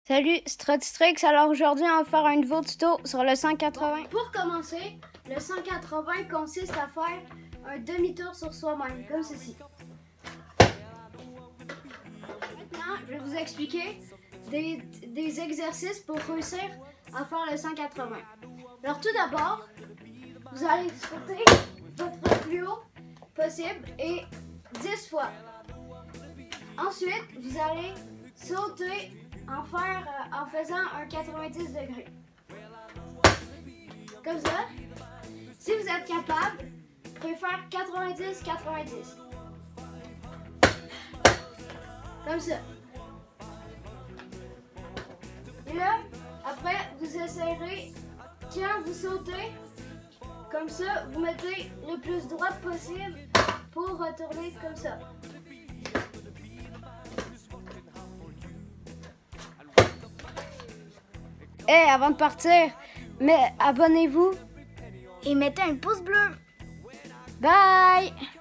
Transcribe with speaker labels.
Speaker 1: Salut, Stratstrix. Alors aujourd'hui, on va faire un nouveau tuto sur le 180. Pour commencer, le 180 consiste à faire un demi-tour sur soi-même, comme ceci. Maintenant, je vais vous expliquer des exercices pour réussir à faire le 180. Alors tout d'abord, vous allez sauter votre plus haut possible et 10 fois. Ensuite, vous allez sauter en faisant un 90 degrés. Comme ça. Si vous êtes capable, vous pouvez faire 90-90. Comme ça. Et là, après, vous essayerez, quand vous sautez, comme ça, vous mettez le plus droit possible pour retourner comme ça. Hey, avant de partir, mais abonnez-vous
Speaker 2: et mettez un pouce bleu.
Speaker 1: Bye!